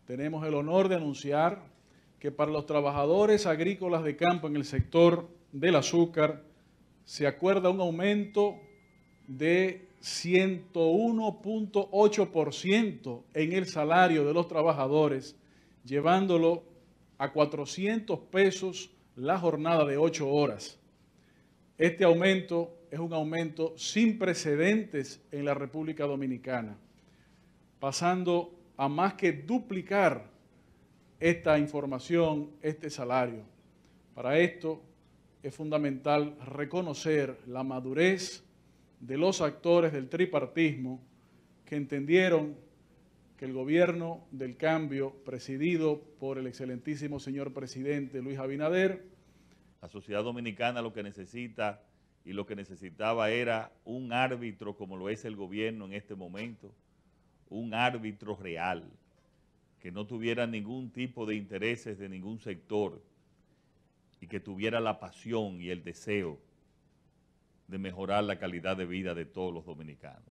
tenemos el honor de anunciar que para los trabajadores agrícolas de campo en el sector del azúcar se acuerda un aumento de 101.8% en el salario de los trabajadores, llevándolo a 400 pesos la jornada de 8 horas. Este aumento es un aumento sin precedentes en la República Dominicana, pasando a más que duplicar esta información, este salario. Para esto es fundamental reconocer la madurez de los actores del tripartismo que entendieron que el gobierno del cambio, presidido por el excelentísimo señor presidente Luis Abinader. La sociedad dominicana lo que necesita y lo que necesitaba era un árbitro como lo es el gobierno en este momento, un árbitro real, que no tuviera ningún tipo de intereses de ningún sector y que tuviera la pasión y el deseo de mejorar la calidad de vida de todos los dominicanos.